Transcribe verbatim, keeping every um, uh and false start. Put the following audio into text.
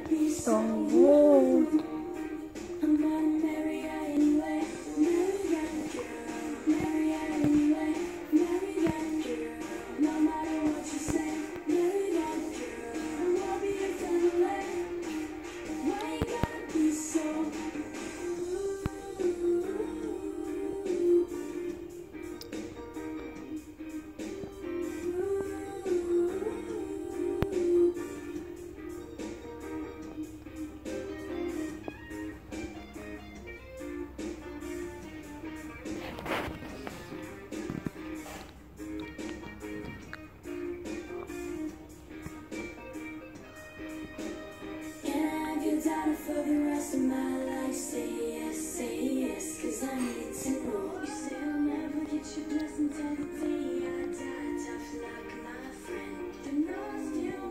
Don't hold. I'm gonna marry her anyway. Marry that girl. Marry her anyway. Marry that girl. No matter what you say. Marry that girl. We'll be a family. Why you gotta be so? For the rest of my life, say yes, say yes, cause I need to know. You say I'll never get your blessing till the day I die. Tough luck, my friend, the know I still